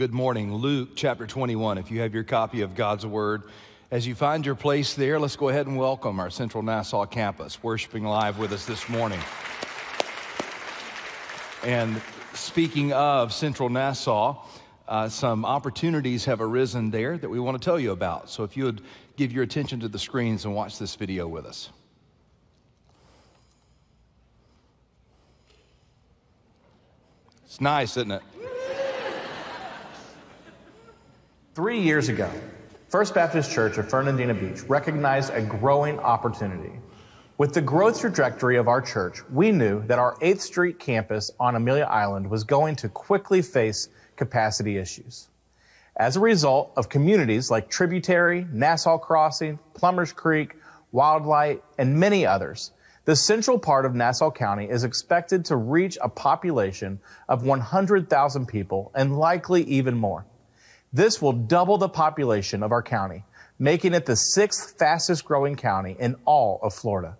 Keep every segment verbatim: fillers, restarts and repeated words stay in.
good morning. Luke chapter twenty-one, if you have your copy of God's Word. As you find your place there, let's go ahead and welcome our Central Nassau campus, worshiping live with us this morning. And speaking of Central Nassau, uh, some opportunities have arisen there that we want to tell you about. So if you would give your attention to the screens and watch this video with us. It's nice, isn't it? Three years ago, First Baptist Church of Fernandina Beach recognized a growing opportunity. With the growth trajectory of our church, we knew that our eighth Street campus on Amelia Island was going to quickly face capacity issues. As a result of communities like Tributary, Nassau Crossing, Plumbers Creek, Wildlight, and many others, the central part of Nassau County is expected to reach a population of one hundred thousand people and likely even more. This will double the population of our county, making it the sixth fastest growing county in all of Florida.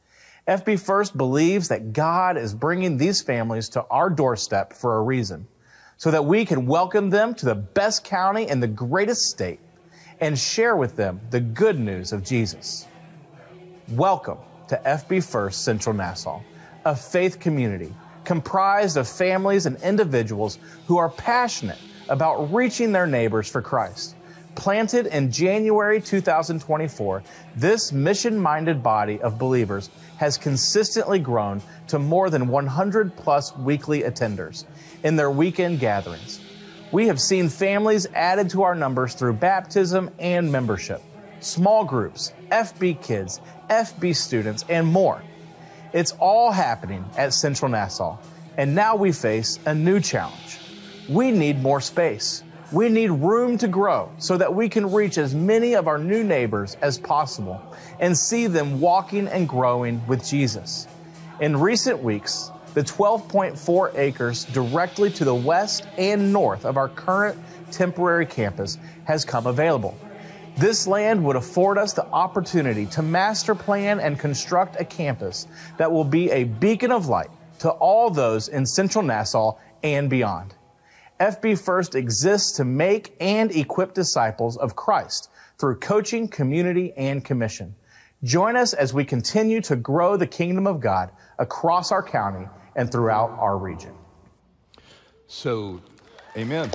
F B First believes that God is bringing these families to our doorstep for a reason, so that we can welcome them to the best county in the greatest state and share with them the good news of Jesus. Welcome to F B First Central Nassau, a faith community comprised of families and individuals who are passionate about reaching their neighbors for Christ. Planted in January two thousand twenty-four, this mission-minded body of believers has consistently grown to more than one hundred plus weekly attenders in their weekend gatherings. We have seen families added to our numbers through baptism and membership, small groups, F B kids, F B students, and more. It's all happening at Central Nassau, and now we face a new challenge. We need more space. We need room to grow so that we can reach as many of our new neighbors as possible and see them walking and growing with Jesus. In recent weeks, the twelve point four acres directly to the west and north of our current temporary campus has come available. This land would afford us the opportunity to master plan and construct a campus that will be a beacon of light to all those in Central Nassau and beyond. F B First exists to make and equip disciples of Christ through coaching, community, and commission. Join us as we continue to grow the kingdom of God across our county and throughout our region. So, amen.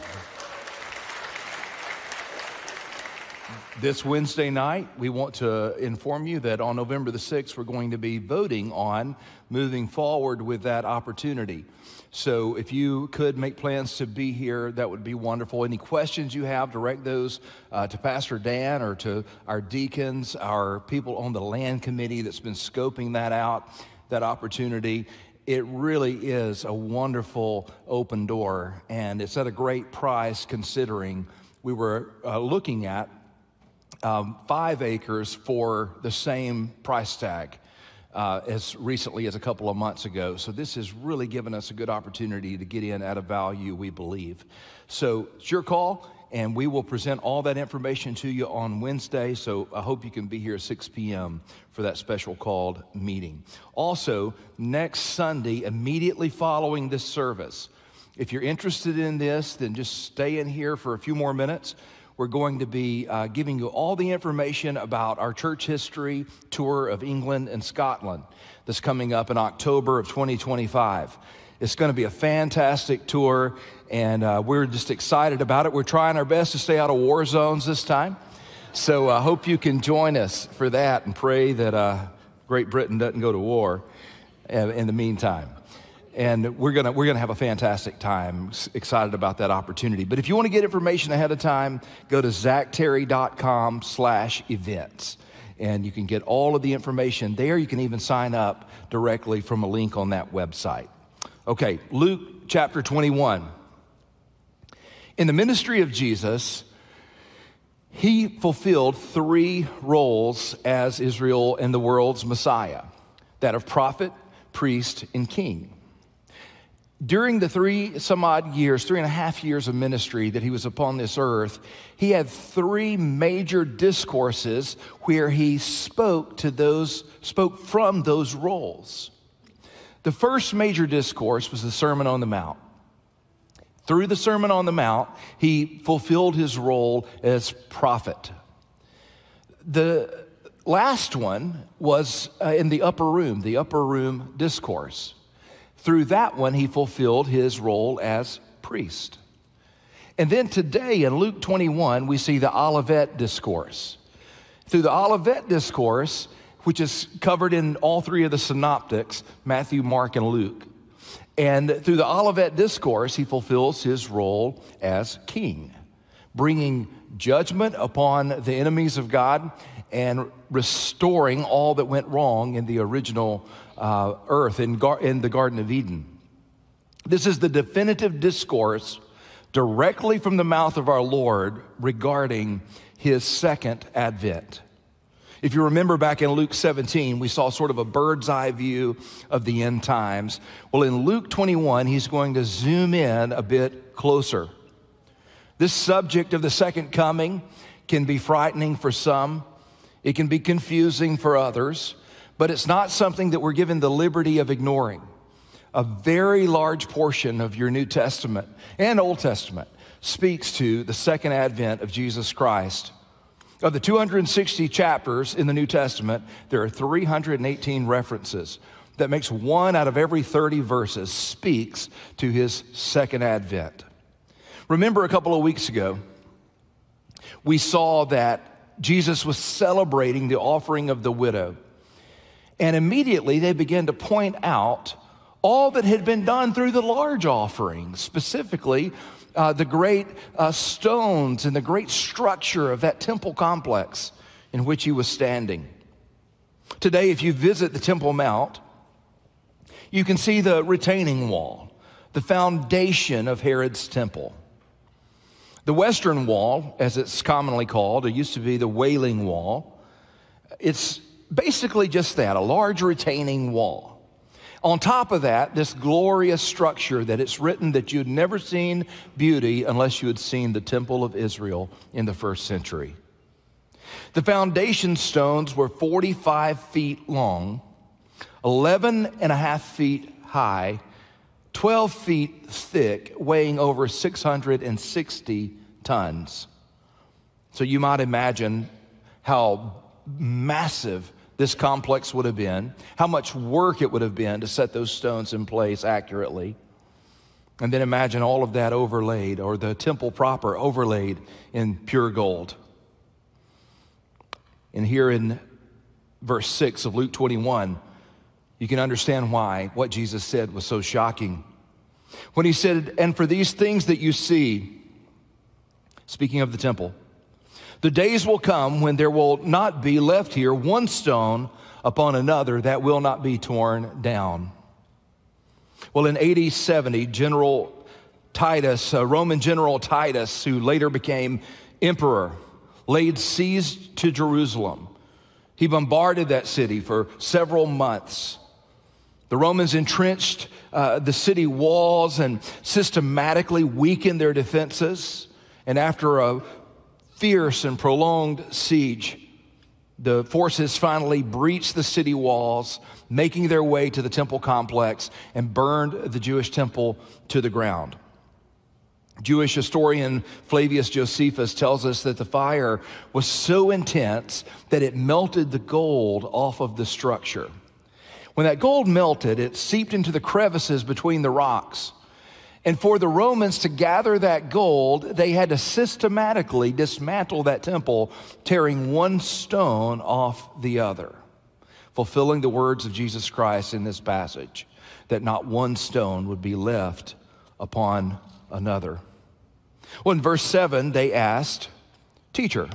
This Wednesday night, we want to inform you that on November the sixth, we're going to be voting on moving forward with that opportunity. So if you could make plans to be here, that would be wonderful. Any questions you have, direct those uh, to Pastor Dan or to our deacons, our people on the land committee that's been scoping that out, that opportunity. It really is a wonderful open door, and it's at a great price considering we were uh, looking at um, five acres for the same price tag. Uh, as recently as a couple of months ago. So this has really given us a good opportunity to get in at a value we believe. So it's your call, and we will present all that information to you on Wednesday. So I hope you can be here at six p.m. for that special called meeting. Also, next Sunday, immediately following this service, if you're interested in this, then just stay in here for a few more minutes. We're going to be uh, giving you all the information about our church history tour of England and Scotland that's coming up in October of twenty twenty-five. It's going to be a fantastic tour, and uh, we're just excited about it. We're trying our best to stay out of war zones this time. So I hope you can join us for that and pray that uh, Great Britain doesn't go to war uh, in the meantime. And we're gonna we're gonna have a fantastic time. Excited about that opportunity. But if you want to get information ahead of time, go to zach terry dot com slash events, and you can get all of the information there. You can even sign up directly from a link on that website. Okay, Luke chapter twenty-one. In the ministry of Jesus, he fulfilled three roles as Israel and the world's Messiah: that of prophet, priest, and king. During the three some odd years, three and a half years of ministry that he was upon this earth, he had three major discourses where he spoke to those, spoke from those roles. The first major discourse was the Sermon on the Mount. Through the Sermon on the Mount, he fulfilled his role as prophet. The last one was uh, in the upper room, the upper room discourse. Through that one, he fulfilled his role as priest. And then today in Luke twenty-one, we see the Olivet Discourse. Through the Olivet Discourse, which is covered in all three of the synoptics, Matthew, Mark, and Luke. And through the Olivet Discourse, he fulfills his role as king, bringing judgment upon the enemies of God and restoring all that went wrong in the original uh, earth, in, gar- in the Garden of Eden. This is the definitive discourse directly from the mouth of our Lord regarding his second advent. If you remember back in Luke seventeen, we saw sort of a bird's eye view of the end times. Well, in Luke twenty-one, he's going to zoom in a bit closer. This subject of the second coming can be frightening for some. It can be confusing for others, but it's not something that we're given the liberty of ignoring. A very large portion of your New Testament and Old Testament speaks to the second advent of Jesus Christ. Of the two hundred sixty chapters in the New Testament, there are three hundred eighteen references. That makes one out of every thirty verses speaks to his second advent. Remember a couple of weeks ago, we saw that Jesus was celebrating the offering of the widow. And immediately they began to point out all that had been done through the large offering, specifically Uh, the great uh, stones and the great structure of that temple complex in which he was standing. Today, if you visit the Temple Mount, you can see the retaining wall, the foundation of Herod's temple. The Western Wall, as it's commonly called, it used to be the Wailing Wall. It's basically just that, a large retaining wall. On top of that, this glorious structure that it's written that you'd never seen beauty unless you had seen the Temple of Israel in the first century. The foundation stones were forty-five feet long, eleven and a half feet high, twelve feet thick, weighing over six hundred sixty tons. So you might imagine how massive this complex would have been, how much work it would have been to set those stones in place accurately. And then imagine all of that overlaid, or the temple proper overlaid in pure gold. And here in verse six of Luke twenty-one, you can understand why what Jesus said was so shocking. When he said, "And for these things that you see," speaking of the temple, "the days will come when there will not be left here one stone upon another that will not be torn down." Well, in A D seventy, General Titus, uh, Roman General Titus, who later became emperor, laid siege to Jerusalem. He bombarded that city for several months. The Romans entrenched uh, the city walls and systematically weakened their defenses. And after a fierce and prolonged siege, the forces finally breached the city walls, making their way to the temple complex, and burned the Jewish temple to the ground. Jewish historian Flavius Josephus tells us that the fire was so intense that it melted the gold off of the structure. When that gold melted, it seeped into the crevices between the rocks. And for the Romans to gather that gold, they had to systematically dismantle that temple, tearing one stone off the other, fulfilling the words of Jesus Christ in this passage, that not one stone would be left upon another. Well, in verse seven, they asked, "Teacher,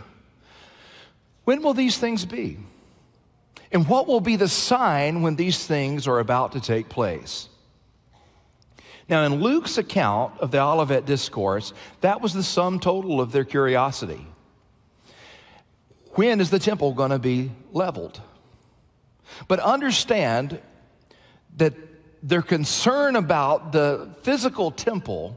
when will these things be? And what will be the sign when these things are about to take place?" Now, in Luke's account of the Olivet Discourse, that was the sum total of their curiosity. When is the temple going to be leveled? But understand that their concern about the physical temple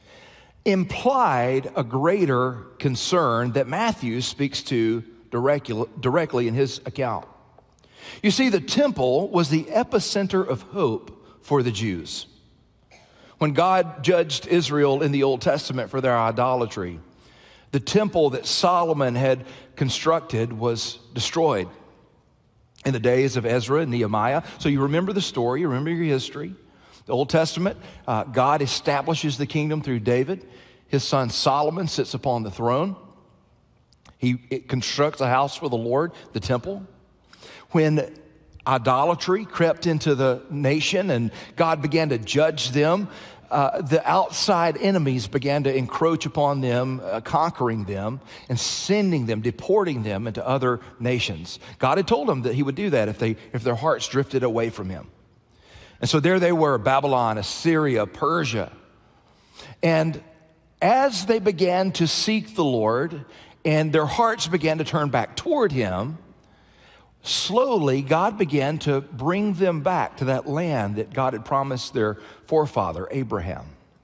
implied a greater concern that Matthew speaks to directly, directly in his account. You see, the temple was the epicenter of hope for the Jews. When God judged Israel in the Old Testament for their idolatry, the temple that Solomon had constructed was destroyed in the days of Ezra and Nehemiah. So you remember the story, you remember your history. The Old Testament, uh, God establishes the kingdom through David. His son Solomon sits upon the throne. He constructs a house for the Lord, the temple. When idolatry crept into the nation and God began to judge them, uh, the outside enemies began to encroach upon them, uh, conquering them and sending them, deporting them into other nations. God had told them that he would do that if they, if their hearts drifted away from him. And so there they were, Babylon, Assyria, Persia. And as they began to seek the Lord and their hearts began to turn back toward him, slowly, God began to bring them back to that land that God had promised their forefather, Abraham.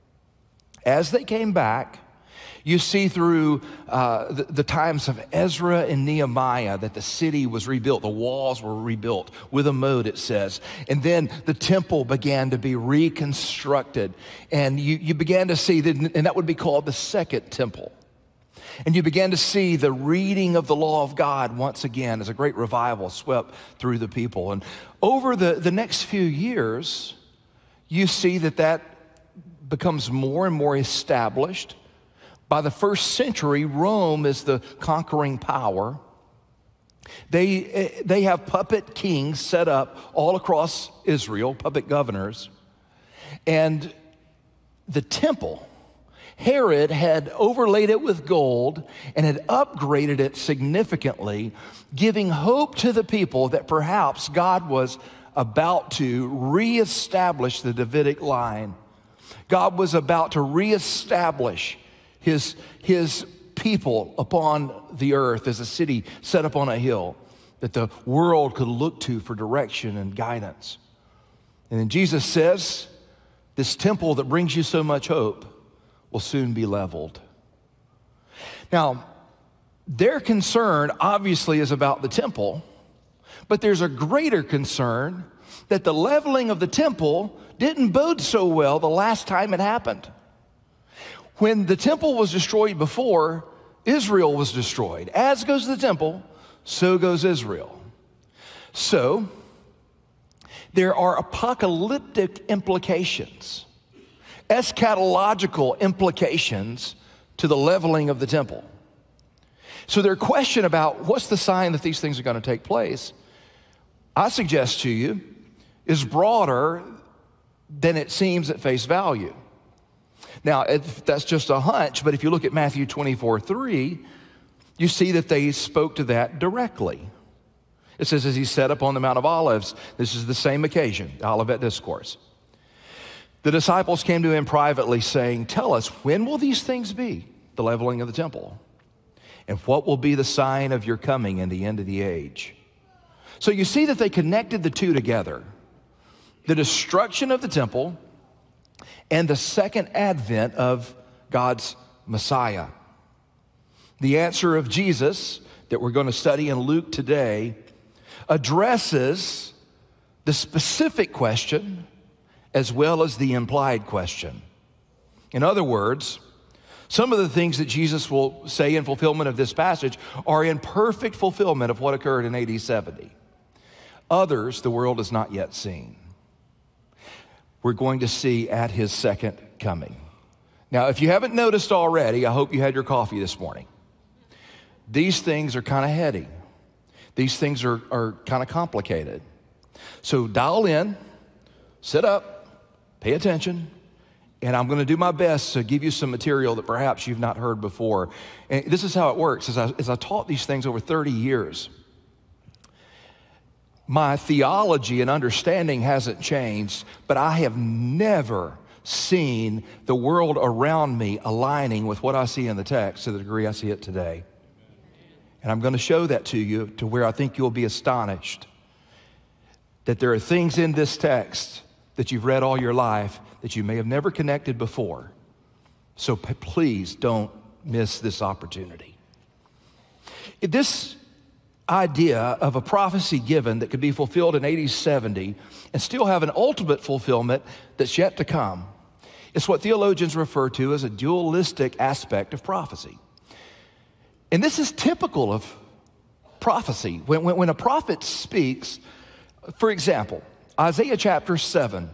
As they came back, you see through uh, the, the times of Ezra and Nehemiah that the city was rebuilt. The walls were rebuilt with a moat, it says. And then the temple began to be reconstructed. And you, you began to see, that, and that would be called the Second Temple. And you began to see the reading of the law of God once again as a great revival swept through the people. And over the, the next few years, you see that that becomes more and more established. By the first century, Rome is the conquering power. They, they have puppet kings set up all across Israel, puppet governors. And the temple, Herod had overlaid it with gold and had upgraded it significantly, giving hope to the people that perhaps God was about to reestablish the Davidic line. God was about to reestablish his, his people upon the earth as a city set up on a hill that the world could look to for direction and guidance. And then Jesus says, this temple that brings you so much hope will soon be leveled. Now, their concern obviously is about the temple, but there's a greater concern that the leveling of the temple didn't bode so well the last time it happened. When the temple was destroyed before, Israel was destroyed. As goes the temple, so goes Israel. So, there are apocalyptic implications, eschatological implications to the leveling of the temple. So their question about what's the sign that these things are going to take place, I suggest to you, is broader than it seems at face value. Now, if that's just a hunch, but if you look at Matthew twenty-four three, you see that they spoke to that directly. It says, as he sat up on the Mount of Olives, this is the same occasion, the Olivet Discourse. The disciples came to him privately saying, tell us, when will these things be, the leveling of the temple? And what will be the sign of your coming and the end of the age? So you see that they connected the two together. The destruction of the temple and the second advent of God's Messiah. The answer of Jesus that we're going to study in Luke today addresses the specific question as well as the implied question. In other words, some of the things that Jesus will say in fulfillment of this passage are in perfect fulfillment of what occurred in A D seventy. Others, the world has not yet seen. We're going to see at his second coming. Now, if you haven't noticed already, I hope you had your coffee this morning. These things are kind of heady. These things are, are kind of complicated. So dial in, sit up, pay attention, and I'm going to do my best to give you some material that perhaps you've not heard before. And this is how it works. As I, as I taught these things over thirty years, my theology and understanding hasn't changed, but I have never seen the world around me aligning with what I see in the text to the degree I see it today. And I'm going to show that to you to where I think you'll be astonished that there are things in this text that you've read all your life that you may have never connected before. So p- please don't miss this opportunity. This idea of a prophecy given that could be fulfilled in A D seventy and still have an ultimate fulfillment that's yet to come It's what theologians refer to as a dualistic aspect of prophecy. And this is typical of prophecy. When, when, when a prophet speaks, for example, Isaiah chapter seven,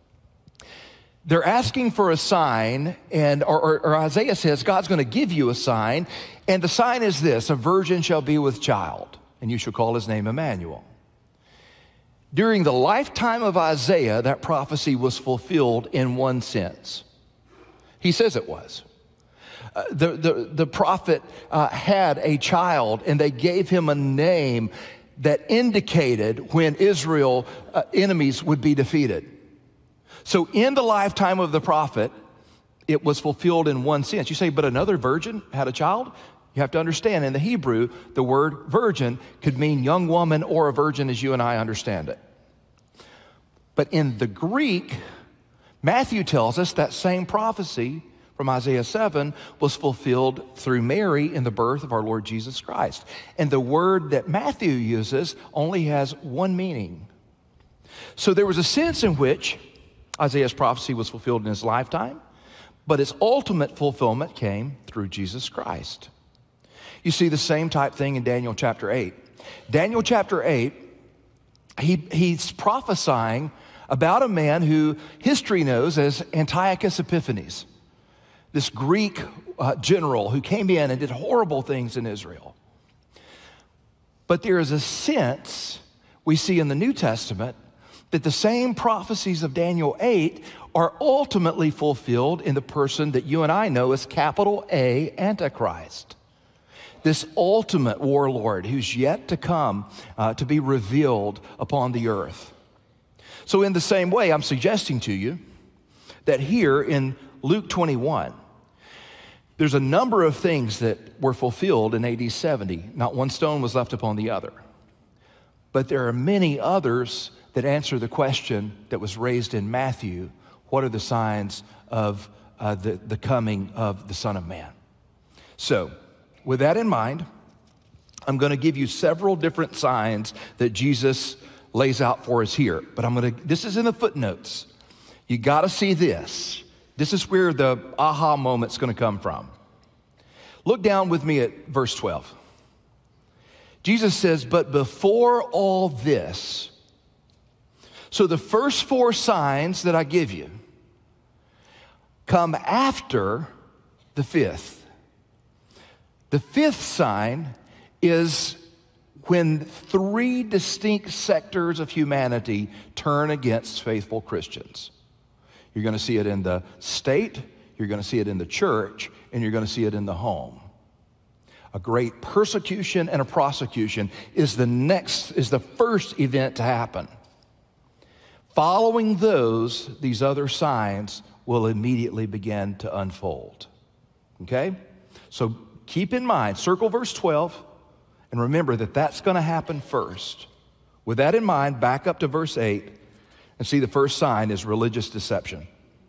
they're asking for a sign, and or, or, or Isaiah says, God's going to give you a sign, and the sign is this: a virgin shall be with child, and you shall call his name Emmanuel. During the lifetime of Isaiah, that prophecy was fulfilled in one sense. He says it was. Uh, the, the, the prophet uh, had a child, and they gave him a name that indicated when Israel uh, enemies would be defeated. So in the lifetime of the prophet, it was fulfilled in one sense. You say, but another virgin had a child? You have to understand, in the Hebrew, the word virgin could mean young woman or a virgin as you and I understand it. But in the Greek, Matthew tells us that same prophecy from Isaiah seven was fulfilled through Mary in the birth of our Lord Jesus Christ. And the word that Matthew uses only has one meaning. So there was a sense in which Isaiah's prophecy was fulfilled in his lifetime, but its ultimate fulfillment came through Jesus Christ. You see the same type thing in Daniel chapter eight. Daniel chapter eight, he, he's prophesying about a man who history knows as Antiochus Epiphanes, this Greek uh, general who came in and did horrible things in Israel. But there is a sense we see in the New Testament that the same prophecies of Daniel eight are ultimately fulfilled in the person that you and I know as capital A, Antichrist. This ultimate warlord who's yet to come uh, to be revealed upon the earth. So in the same way, I'm suggesting to you that here in Luke twenty-one, there's a number of things that were fulfilled in A D seventy. Not one stone was left upon the other. But there are many others that answer the question that was raised in Matthew: what are the signs of uh, the, the coming of the Son of Man? So, with that in mind, I'm going to give you several different signs that Jesus lays out for us here. But I'm going to, this is in the footnotes. You got to see this. This is where the aha moment's going to come from. Look down with me at verse twelve. Jesus says, but before all this, so the first four signs that I give you come after the fifth. The fifth sign is when three distinct sectors of humanity turn against faithful Christians. You're going to see it in the state, you're going to see it in the church, and you're going to see it in the home. A great persecution and a prosecution is the next, is the first event to happen. Following those, these other signs will immediately begin to unfold. Okay? So keep in mind, circle verse twelve, and remember that that's going to happen first. With that in mind, back up to verse eight, and see the first sign is religious deception.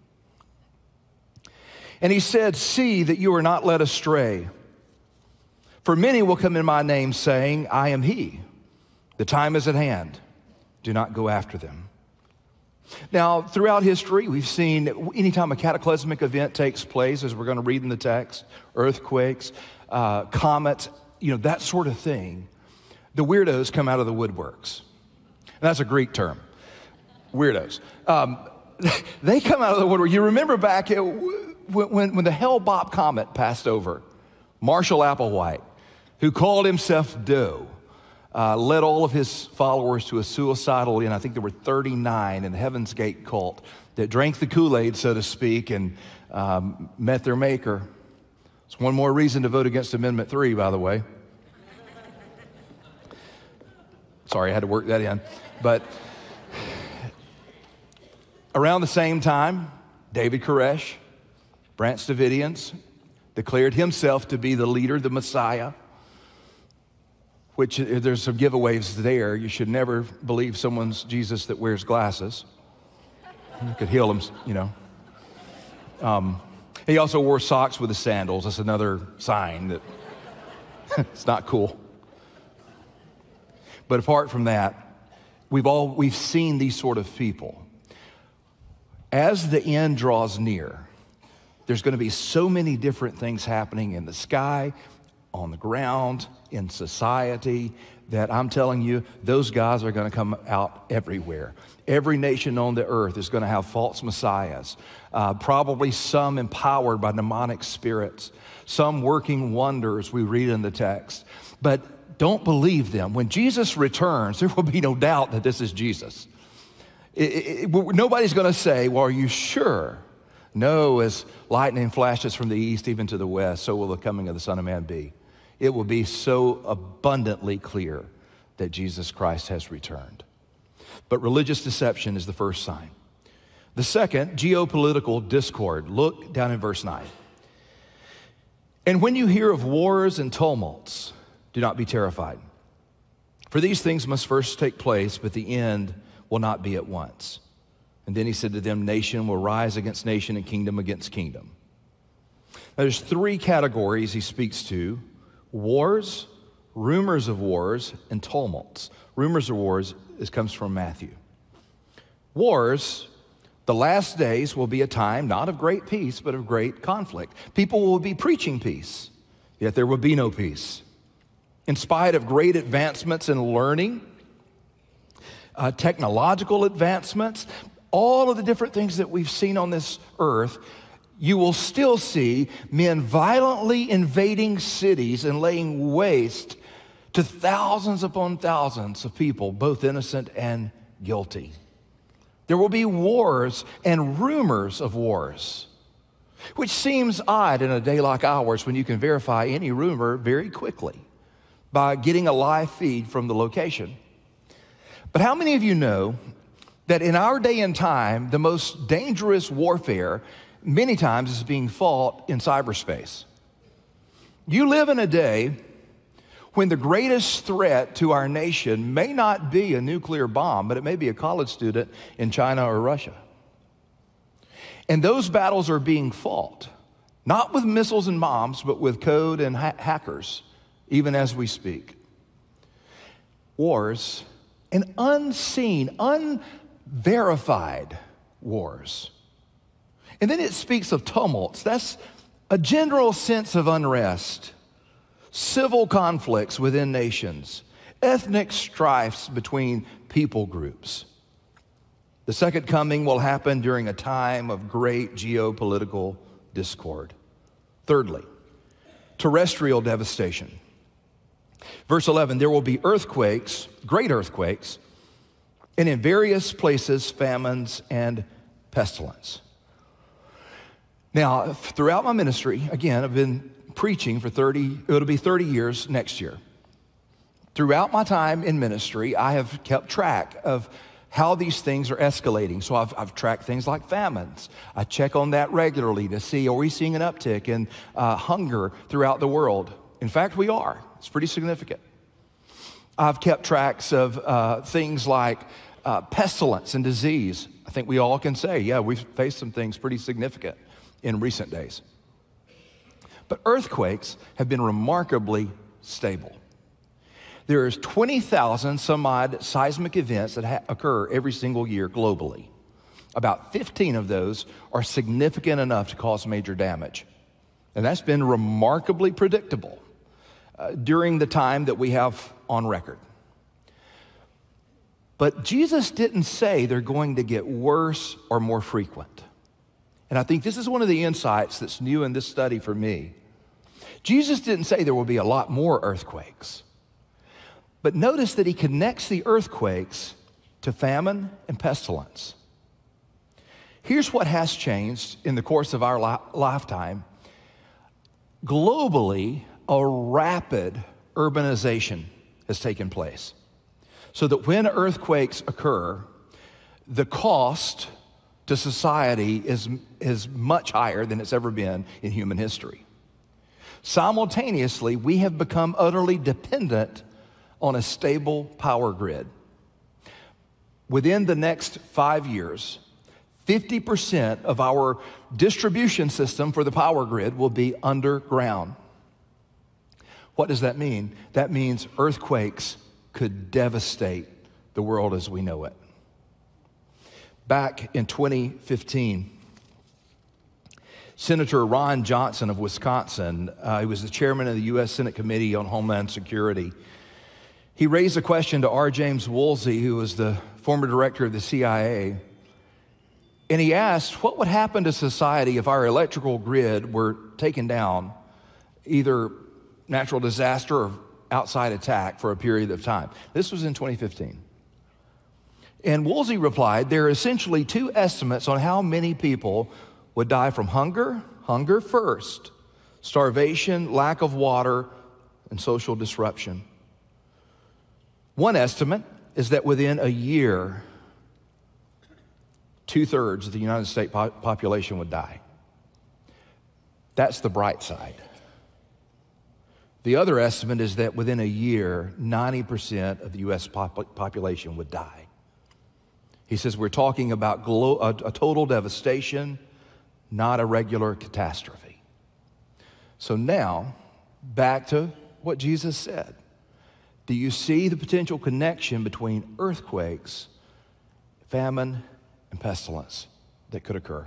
And he said, see that you are not led astray. For many will come in my name saying, I am he. The time is at hand. Do not go after them. Now, throughout history, we've seen anytime a cataclysmic event takes place, as we're going to read in the text, earthquakes, uh, comets, you know, that sort of thing, the weirdos come out of the woodworks. And that's a Greek term, weirdos. Um, they come out of the woodwork. You remember back at, when, when the Hale-Bopp comet passed over, Marshall Applewhite, who called himself Doe, Uh, led all of his followers to a suicidal inn. I think there were thirty-nine in the Heaven's Gate cult that drank the Kool-Aid, so to speak, and um, met their maker. It's one more reason to vote against Amendment three, by the way. Sorry, I had to work that in. But around the same time, David Koresh, Branch Davidians, declared himself to be the leader, the Messiah. Which there's some giveaways there. You should never believe someone's Jesus that wears glasses. You could heal him, you know. Um, he also wore socks with his sandals. That's another sign that it's not cool. But apart from that, we've all we've seen these sort of people. As the end draws near, there's going to be so many different things happening in the sky, on the ground, in society, that I'm telling you, those guys are going to come out everywhere. Every nation on the earth is going to have false messiahs, uh, probably some empowered by demonic spirits, some working wonders, we read in the text. But don't believe them. When Jesus returns, there will be no doubt that this is Jesus. It, it, it, nobody's going to say, well, are you sure? No, as lightning flashes from the east even to the west, so will the coming of the Son of Man be. It will be so abundantly clear that Jesus Christ has returned. But religious deception is the first sign. The second, geopolitical discord. Look down in verse nine. And when you hear of wars and tumults, do not be terrified. For these things must first take place, but the end will not be at once. And then he said to them, nation will rise against nation and kingdom against kingdom. Now, there's three categories he speaks to: wars, rumors of wars, and tumults. Rumors of wars is, comes from Matthew. Wars, the last days will be a time not of great peace, but of great conflict. People will be preaching peace, yet there will be no peace. In spite of great advancements in learning, uh, technological advancements, all of the different things that we've seen on this earth, you will still see men violently invading cities and laying waste to thousands upon thousands of people, both innocent and guilty. There will be wars and rumors of wars, which seems odd in a day like ours when you can verify any rumor very quickly by getting a live feed from the location. But how many of you know that in our day and time, the most dangerous warfare many times is being fought in cyberspace? You live in a day when the greatest threat to our nation may not be a nuclear bomb, but it may be a college student in China or Russia. And those battles are being fought, not with missiles and bombs, but with code and ha- hackers, even as we speak. Wars, and unseen, unverified wars. And then it speaks of tumults. That's a general sense of unrest, civil conflicts within nations, ethnic strifes between people groups. The second coming will happen during a time of great geopolitical discord. Thirdly, terrestrial devastation. Verse eleven, there will be earthquakes, great earthquakes, and in various places famines and pestilence. Now, throughout my ministry, again, I've been preaching for thirty, it'll be thirty years next year. Throughout my time in ministry, I have kept track of how these things are escalating. So I've, I've tracked things like famines. I check on that regularly to see, are we seeing an uptick in uh, hunger throughout the world? In fact, we are. It's pretty significant. I've kept tracks of uh, things like uh, pestilence and disease. I think we all can say, yeah, we've faced some things pretty significant in recent days. But earthquakes have been remarkably stable. There's twenty thousand some odd seismic events that ha- occur every single year globally. About fifteen of those are significant enough to cause major damage. And that's been remarkably predictable uh, during the time that we have on record. But Jesus didn't say they're going to get worse or more frequent. And I think this is one of the insights that's new in this study for me. Jesus didn't say there will be a lot more earthquakes. But notice that he connects the earthquakes to famine and pestilence. Here's what has changed in the course of our li- lifetime. Globally, a rapid urbanization has taken place. So that when earthquakes occur, the cost to society is, is much higher than it's ever been in human history. Simultaneously, we have become utterly dependent on a stable power grid. Within the next five years, fifty percent of our distribution system for the power grid will be underground. What does that mean? That means earthquakes could devastate the world as we know it. Back in twenty fifteen, Senator Ron Johnson of Wisconsin, uh, he was the chairman of the U S Senate Committee on Homeland Security. He raised a question to R. James Woolsey, who was the former director of the C I A, and he asked, what would happen to society if our electrical grid were taken down, either natural disaster or outside attack for a period of time? This was in twenty fifteen. And Woolsey replied, there are essentially two estimates on how many people would die from hunger, hunger first, starvation, lack of water, and social disruption. One estimate is that within a year, two-thirds of the United States po- population would die. That's the bright side. The other estimate is that within a year, ninety percent of the U S pop- population would die. He says we're talking about glo- a, a total devastation, not a regular catastrophe. So now, back to what Jesus said. Do you see the potential connection between earthquakes, famine, and pestilence that could occur?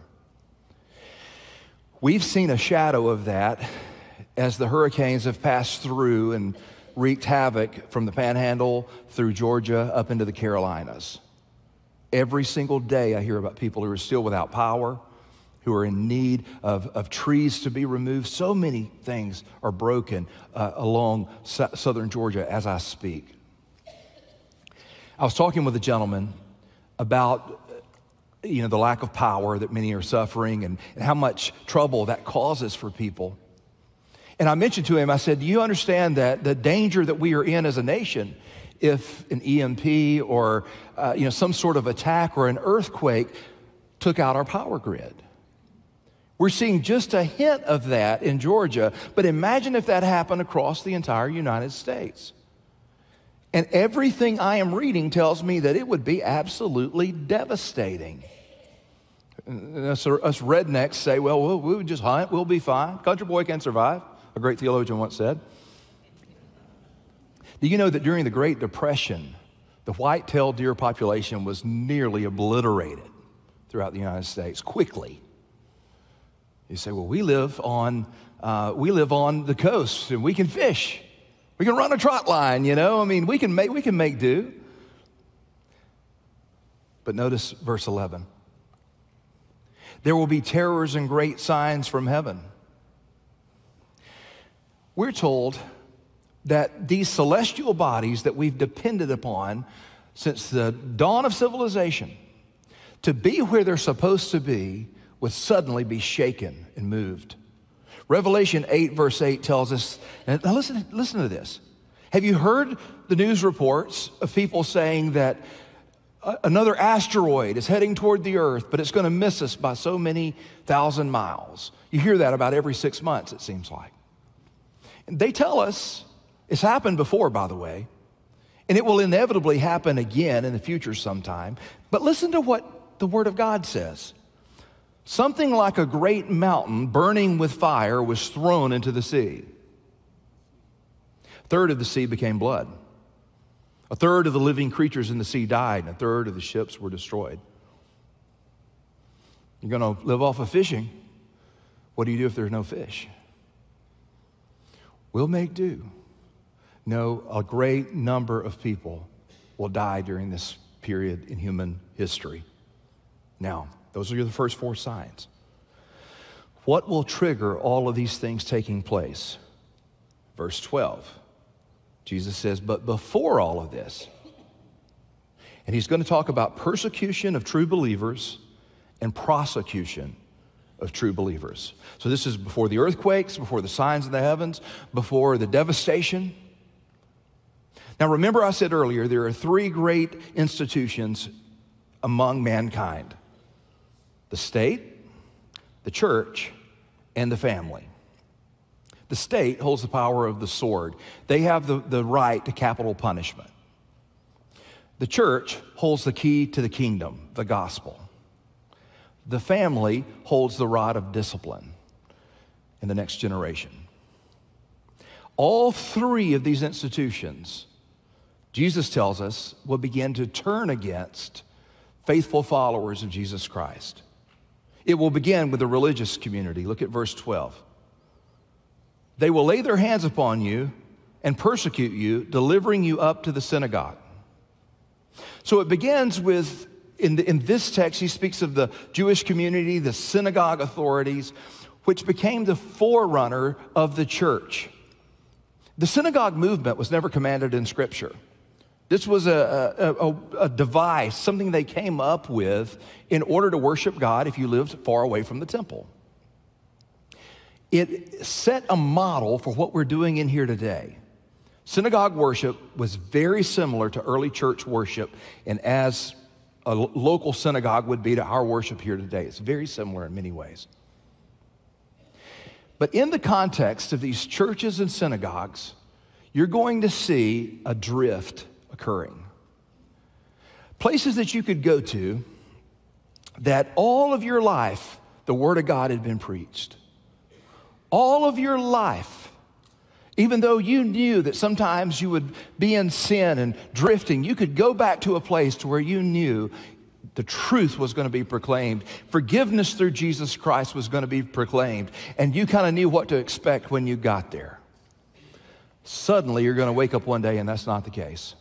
We've seen a shadow of that as the hurricanes have passed through and wreaked havoc from the Panhandle through Georgia up into the Carolinas. Every single day I hear about people who are still without power, who are in need of, of trees to be removed. So many things are broken uh, along su- southern Georgia as I speak. I was talking with a gentleman about you know, the lack of power that many are suffering and, and how much trouble that causes for people. And I mentioned to him, I said, do you understand that the danger that we are in as a nation if an E M P or uh, you know, some sort of attack or an earthquake took out our power grid? We're seeing just a hint of that in Georgia, but imagine if that happened across the entire United States. And everything I am reading tells me that it would be absolutely devastating. And us, us rednecks say, well, we'll, we'll just hunt, we'll be fine. Country boy can survive, a great theologian once said. Do you know that during the Great Depression, the white-tailed deer population was nearly obliterated throughout the United States quickly? You say, well, we live on uh, we live on the coast and we can fish. We can run a trot line, you know. I mean, we can make we can make do. But notice verse eleven. There will be terrors and great signs from heaven. We're told that these celestial bodies that we've depended upon since the dawn of civilization to be where they're supposed to be would suddenly be shaken and moved. Revelation eight verse eight tells us, and now listen, listen to this. Have you heard the news reports of people saying that another asteroid is heading toward the earth, but it's going to miss us by so many thousand miles? You hear that about every six months, it seems like. And they tell us, it's happened before, by the way, and it will inevitably happen again in the future sometime. But listen to what the Word of God says. Something like a great mountain burning with fire was thrown into the sea. A third of the sea became blood. A third of the living creatures in the sea died, and a third of the ships were destroyed. You're going to live off of fishing. What do you do if there's no fish? We'll make do. No, a great number of people will die during this period in human history. Now, those are the first four signs. What will trigger all of these things taking place? Verse twelve, Jesus says, but before all of this, and he's going to talk about persecution of true believers and prosecution of true believers. So this is before the earthquakes, before the signs in the heavens, before the devastation. Now remember I said earlier, there are three great institutions among mankind: the state, the church, and the family. The state holds the power of the sword. They have the, the right to capital punishment. The church holds the key to the kingdom, the gospel. The family holds the rod of discipline in the next generation. All three of these institutions, Jesus tells us, will begin to turn against faithful followers of Jesus Christ. It will begin with the religious community. Look at verse twelve. They will lay their hands upon you and persecute you, delivering you up to the synagogue. So it begins with, in, the, in this text, he speaks of the Jewish community, the synagogue authorities, which became the forerunner of the church. The synagogue movement was never commanded in Scripture. This was a, a, a, a device, something they came up with in order to worship God if you lived far away from the temple. It set a model for what we're doing in here today. Synagogue worship was very similar to early church worship, and as a local synagogue would be to our worship here today. It's very similar in many ways. But in the context of these churches and synagogues, you're going to see a drift occurring. Places that you could go to that all of your life the Word of God had been preached. All of your life, even though you knew that sometimes you would be in sin and drifting, you could go back to a place to where you knew the truth was going to be proclaimed. Forgiveness through Jesus Christ was going to be proclaimed. And you kind of knew what to expect when you got there. Suddenly, you're going to wake up one day and that's not the case.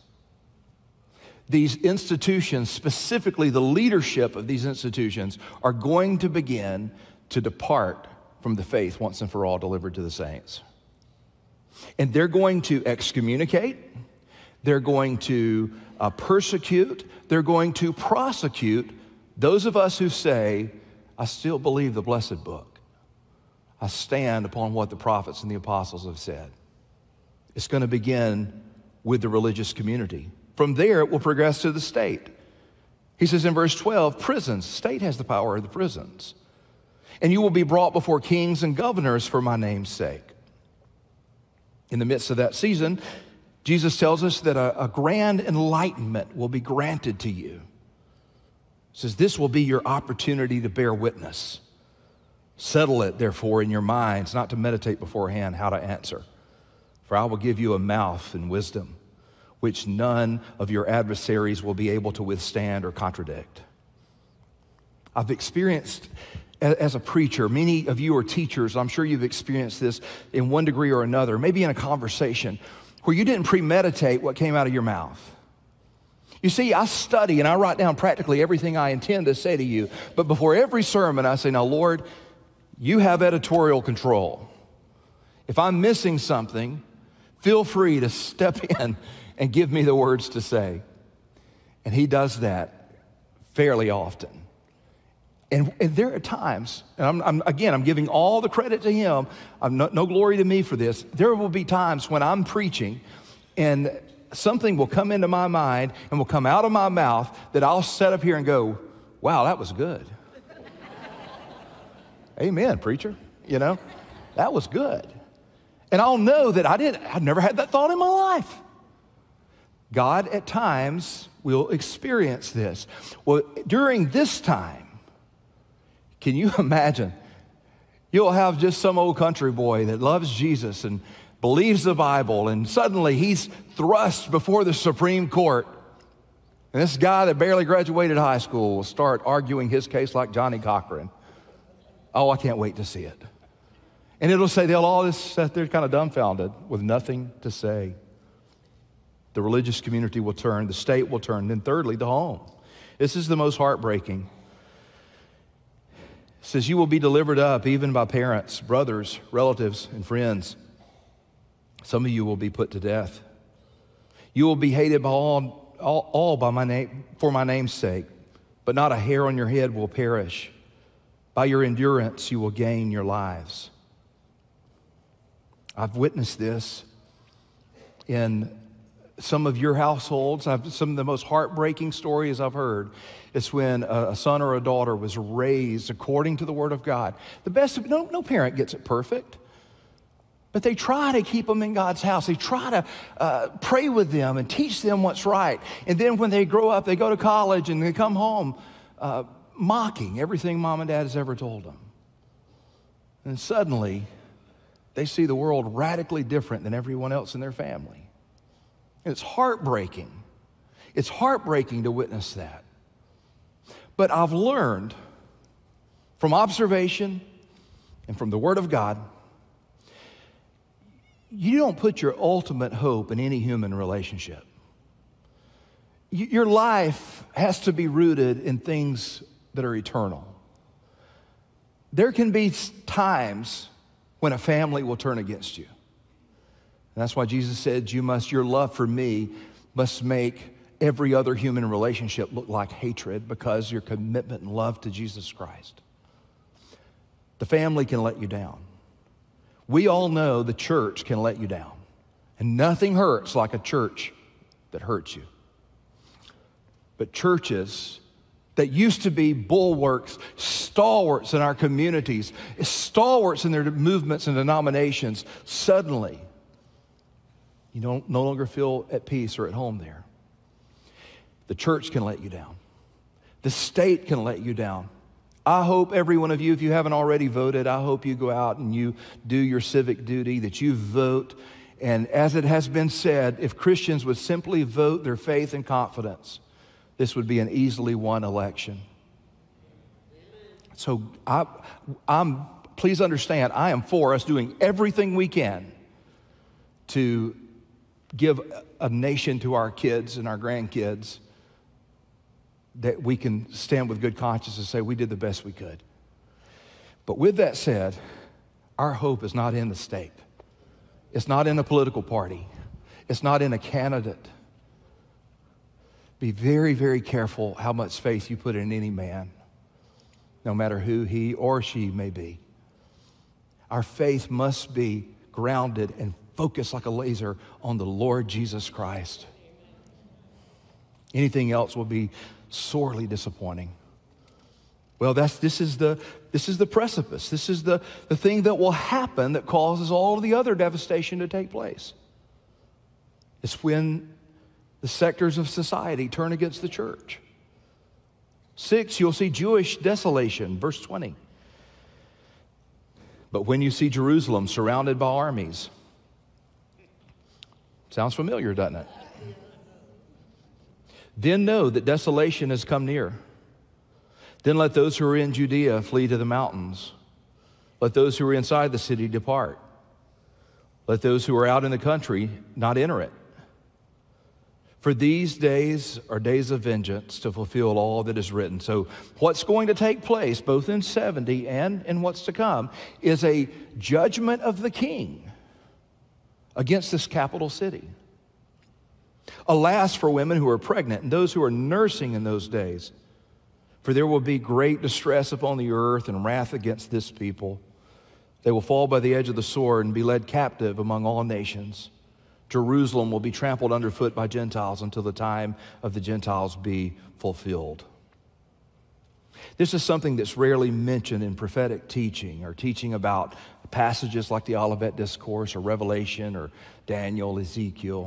These institutions, specifically the leadership of these institutions, are going to begin to depart from the faith once and for all delivered to the saints. And they're going to excommunicate, they're going to uh, persecute, they're going to prosecute those of us who say, I still believe the blessed book. I stand upon what the prophets and the apostles have said. It's going to begin with the religious community. From there, it will progress to the state. He says in verse twelve, prisons, state has the power of the prisons. And you will be brought before kings and governors for my name's sake. In the midst of that season, Jesus tells us that a, a grand enlightenment will be granted to you. He says, this will be your opportunity to bear witness. Settle it, therefore, in your minds, not to meditate beforehand how to answer. For I will give you a mouth and wisdom, which none of your adversaries will be able to withstand or contradict. I've experienced, as a preacher, many of you are teachers, I'm sure you've experienced this in one degree or another, maybe in a conversation, where you didn't premeditate what came out of your mouth. You see, I study and I write down practically everything I intend to say to you, but before every sermon I say, now Lord, you have editorial control. If I'm missing something, feel free to step in and give me the words to say. And he does that fairly often. And, and there are times, and I'm, I'm, again, I'm giving all the credit to him. I'm no, no glory to me for this. There will be times when I'm preaching and something will come into my mind and will come out of my mouth that I'll set up here and go, wow, that was good. Amen, preacher. You know, that was good. And I'll know that I didn't, I've never had that thought in my life. God at times will experience this. Well, during this time, can you imagine? You'll have just some old country boy that loves Jesus and believes the Bible, and suddenly he's thrust before the Supreme Court. And this guy that barely graduated high school will start arguing his case like Johnny Cochran. Oh, I can't wait to see it. And it'll say they'll all just sit there kind of dumbfounded with nothing to say. The religious community will turn, the state will turn, then thirdly, the home. This is the most heartbreaking. It says, you will be delivered up even by parents, brothers, relatives, and friends. Some of you will be put to death. You will be hated by all, all, all by my name, for my name's sake, but not a hair on your head will perish. By your endurance, you will gain your lives. I've witnessed this in some of your households. I've, some of the most heartbreaking stories I've heard is when a, a son or a daughter was raised according to the Word of God. The best of, no, no parent gets it perfect, but they try to keep them in God's house. They try to uh, pray with them and teach them what's right. And then when they grow up, they go to college and they come home uh, mocking everything mom and dad has ever told them. And suddenly, they see the world radically different than everyone else in their family. And it's heartbreaking. It's heartbreaking to witness that. But I've learned from observation and from the Word of God, you don't put your ultimate hope in any human relationship. Your life has to be rooted in things that are eternal. There can be times when a family will turn against you. And that's why Jesus said, you must, your love for me must make every other human relationship look like hatred, because your commitment and love to Jesus Christ. The family can let you down. We all know the church can let you down. And nothing hurts like a church that hurts you. But churches that used to be bulwarks, stalwarts in our communities, stalwarts in their movements and denominations, suddenly you don't no longer feel at peace or at home there. The church can let you down. The state can let you down. I hope every one of you, if you haven't already voted, I hope you go out and you do your civic duty, that you vote. And as it has been said, if Christians would simply vote their faith and confidence, this would be an easily won election. So I, I'm, please understand, I am for us doing everything we can to give a nation to our kids and our grandkids that we can stand with good conscience and say we did the best we could. But with that said, our hope is not in the state. It's not in a political party. It's not in a candidate. Be very, very careful how much faith you put in any man, no matter who he or she may be. Our faith must be grounded and focused like a laser on the Lord Jesus Christ. Anything else will be sorely disappointing. Well, that's this is the this is the precipice. This is the, the thing that will happen that causes all of the other devastation to take place. It's when the sectors of society turn against the church. Six, you'll see Jewish desolation, verse twenty. But when you see Jerusalem surrounded by armies, sounds familiar, doesn't it? Then know that desolation has come near. Then let those who are in Judea flee to the mountains. Let those who are inside the city depart. Let those who are out in the country not enter it. For these days are days of vengeance to fulfill all that is written. So what's going to take place, both in seventy and in what's to come, is a judgment of the king against this capital city. Alas for women who are pregnant and those who are nursing in those days, for there will be great distress upon the earth and wrath against this people. They will fall by the edge of the sword and be led captive among all nations. Jerusalem will be trampled underfoot by Gentiles until the time of the Gentiles be fulfilled. This is something that's rarely mentioned in prophetic teaching or teaching about passages like the Olivet Discourse or Revelation or Daniel, Ezekiel.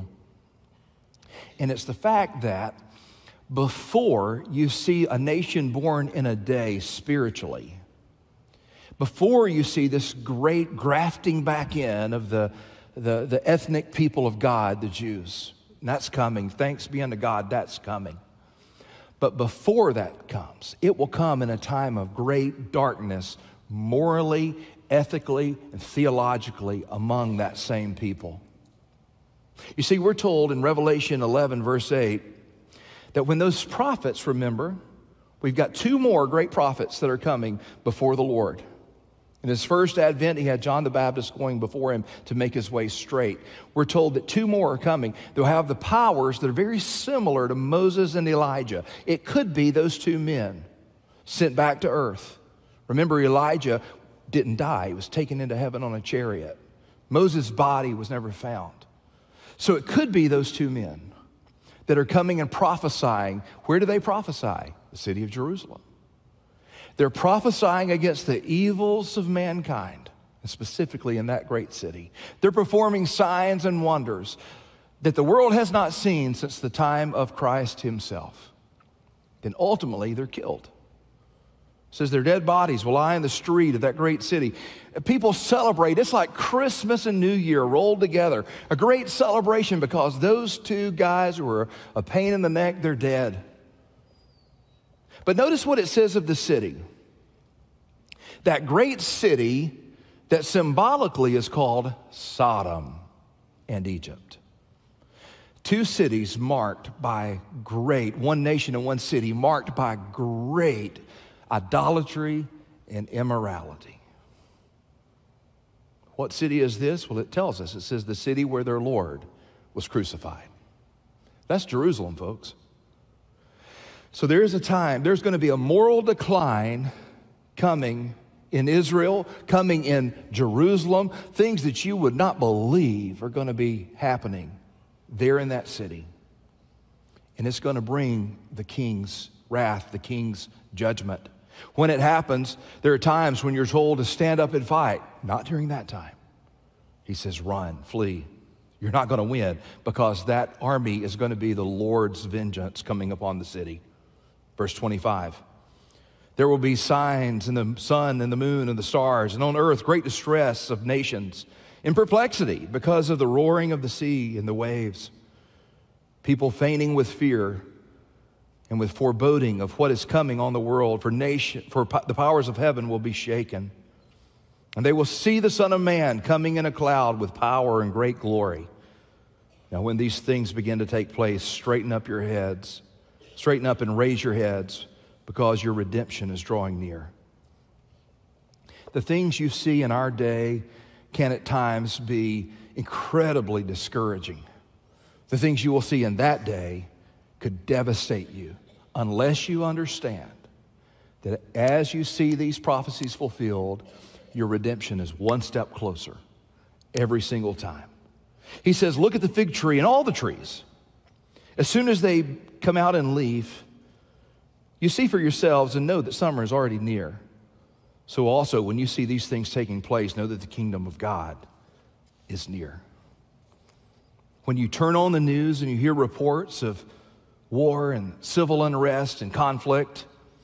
And it's the fact that before you see a nation born in a day spiritually, before you see this great grafting back in of the The, the ethnic people of God, the Jews. And that's coming. Thanks be unto God, that's coming. But before that comes, it will come in a time of great darkness, morally, ethically, and theologically among that same people. You see, we're told in Revelation eleven, verse eight, that when those prophets, remember, we've got two more great prophets that are coming before the Lord. In his first advent, he had John the Baptist going before him to make his way straight. We're told that two more are coming. They'll have the powers that are very similar to Moses and Elijah. It could be those two men sent back to earth. Remember, Elijah didn't die. He was taken into heaven on a chariot. Moses' body was never found. So it could be those two men that are coming and prophesying. Where do they prophesy? The city of Jerusalem. They're prophesying against the evils of mankind, and specifically in that great city. They're performing signs and wonders that the world has not seen since the time of Christ himself. Then ultimately, they're killed. It says their dead bodies will lie in the street of that great city. People celebrate. It's like Christmas and New Year rolled together. A great celebration because those two guys who were a pain in the neck, they're dead. But notice what it says of the city. That great city that symbolically is called Sodom and Egypt. Two cities marked by great, one nation and one city marked by great idolatry and immorality. What city is this? Well, it tells us. It says the city where their Lord was crucified. That's Jerusalem, folks. So there is a time, there's going to be a moral decline coming in Israel, coming in Jerusalem. Things that you would not believe are going to be happening there in that city. And it's going to bring the king's wrath, the king's judgment. When it happens, there are times when you're told to stand up and fight. Not during that time. He says, run, flee. You're not going to win because that army is going to be the Lord's vengeance coming upon the city. Verse twenty-five. There will be signs in the sun and the moon and the stars, and on earth great distress of nations in perplexity because of the roaring of the sea and the waves. People fainting with fear and with foreboding of what is coming on the world, for nation, for po- the powers of heaven will be shaken. And they will see the Son of Man coming in a cloud with power and great glory. Now, when these things begin to take place, straighten up your heads. Straighten up and raise your heads, because your redemption is drawing near. The things you see in our day can at times be incredibly discouraging. The things you will see in that day could devastate you unless you understand that as you see these prophecies fulfilled, your redemption is one step closer every single time. He says, look at the fig tree and all the trees. As soon as they come out in leaf, you see for yourselves and know that summer is already near. So also, when you see these things taking place, know that the kingdom of God is near. When you turn on the news and you hear reports of war and civil unrest and conflict,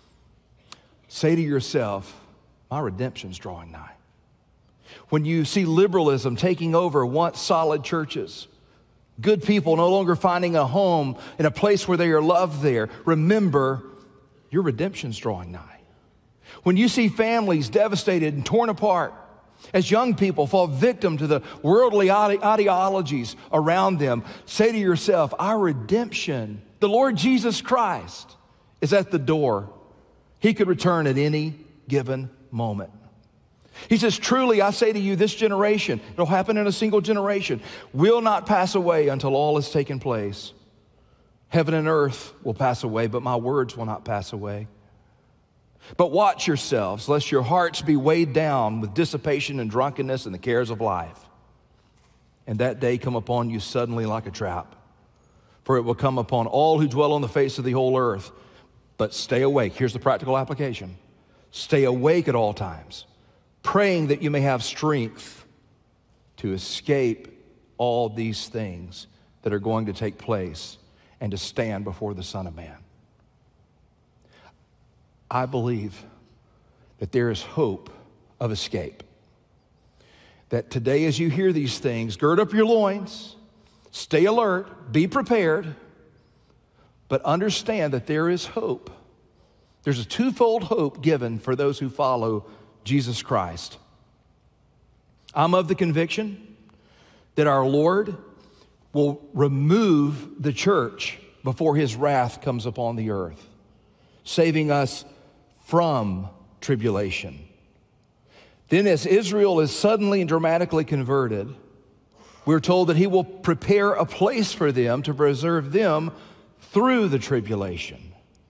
say to yourself, my redemption's drawing nigh. When you see liberalism taking over once solid churches, good people no longer finding a home in a place where they are loved there, remember, your redemption's drawing nigh. When you see families devastated and torn apart, as young people fall victim to the worldly ide- ideologies around them, say to yourself, our redemption, the Lord Jesus Christ, is at the door. He could return at any given moment. He says, truly, I say to you, this generation, it'll happen in a single generation, will not pass away until all has taken place. Heaven and earth will pass away, but my words will not pass away. But watch yourselves, lest your hearts be weighed down with dissipation and drunkenness and the cares of life. And that day come upon you suddenly like a trap. For it will come upon all who dwell on the face of the whole earth. But stay awake. Here's the practical application. Stay awake at all times, praying that you may have strength to escape all these things that are going to take place and to stand before the Son of Man. I believe that there is hope of escape. That today as you hear these things, gird up your loins, stay alert, be prepared, but understand that there is hope. There's a twofold hope given for those who follow Jesus Christ. I'm of the conviction that our Lord will remove the church before his wrath comes upon the earth, saving us from tribulation. Then as Israel is suddenly and dramatically converted, we're told that he will prepare a place for them to preserve them through the tribulation.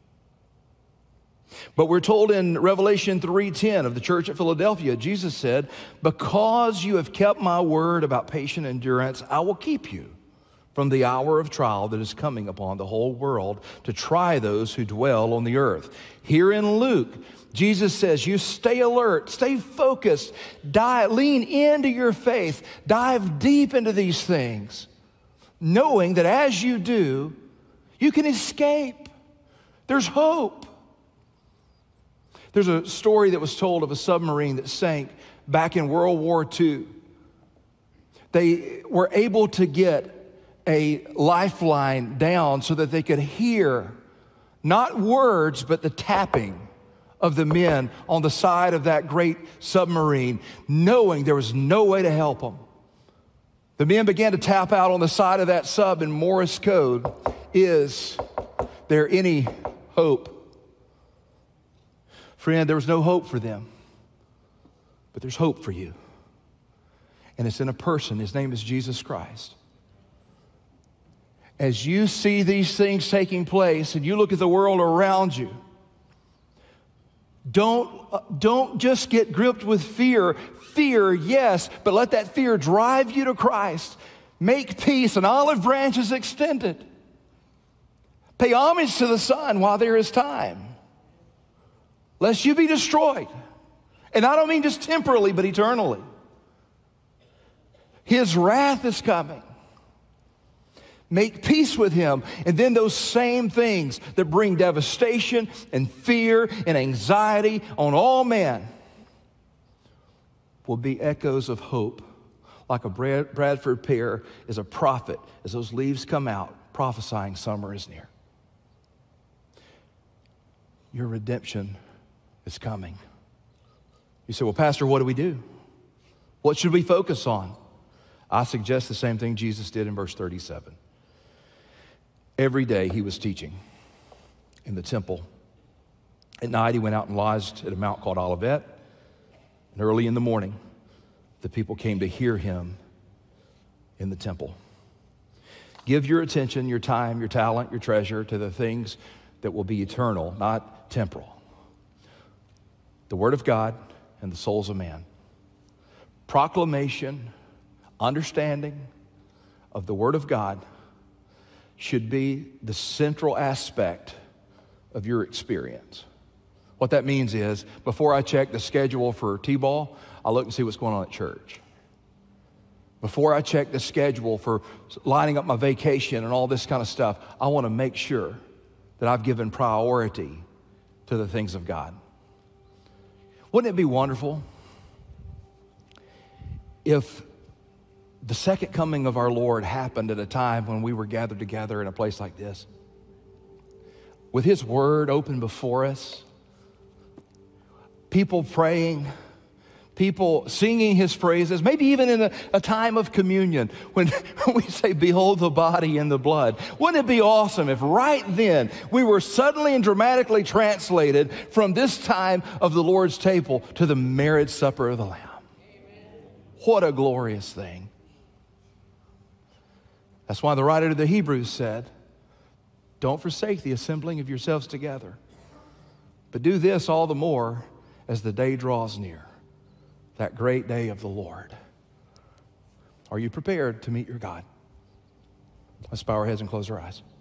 But we're told in Revelation three ten of the church at Philadelphia, Jesus said, because you have kept my word about patient endurance, I will keep you from the hour of trial that is coming upon the whole world to try those who dwell on the earth. Here in Luke, Jesus says, you stay alert, stay focused, dive, lean into your faith, dive deep into these things, knowing that as you do, you can escape. There's hope. There's a story that was told of a submarine that sank back in World War Two. They were able to get a lifeline down so that they could hear Not words, but the tapping of the men on the side of that great submarine, knowing there was no way to help them. The men began to tap out on the side of that sub, and Morse code: is there any hope? Friend, there was no hope for them, but there's hope for you. And it's in a person. His name is Jesus Christ. As you see these things taking place and you look at the world around you, don't, uh, don't just get gripped with fear. Fear, yes, but let that fear drive you to Christ. Make peace, an olive branch is extended. Pay homage to the Son while there is time, lest you be destroyed. And I don't mean just temporally, but eternally. His wrath is coming. Make peace with him. And then those same things that bring devastation and fear and anxiety on all men will be echoes of hope. Like a Brad- Bradford pear is a prophet as those leaves come out, prophesying summer is near. Your redemption is coming. You say, well, Pastor, what do we do? What should we focus on? I suggest the same thing Jesus did in verse thirty-seven. Every day he was teaching in the temple. At night he went out and lodged at a mount called Olivet. And early in the morning, the people came to hear him in the temple. Give your attention, your time, your talent, your treasure to the things that will be eternal, not temporal. The Word of God and the souls of man. Proclamation, understanding of the Word of God should be the central aspect of your experience. What that means is, before I check the schedule for T-ball, I look and see what's going on at church. Before I check the schedule for lining up my vacation and all this kind of stuff, I want to make sure that I've given priority to the things of God. Wouldn't it be wonderful if the second coming of our Lord happened at a time when we were gathered together in a place like this, with His Word open before us, people praying, people singing His praises, maybe even in a, a time of communion when, when we say, behold the body and the blood. Wouldn't it be awesome if right then we were suddenly and dramatically translated from this time of the Lord's table to the marriage supper of the Lamb? Amen. What a glorious thing. That's why the writer to the Hebrews said, don't forsake the assembling of yourselves together, but do this all the more as the day draws near, that great day of the Lord. Are you prepared to meet your God? Let's bow our heads and close our eyes.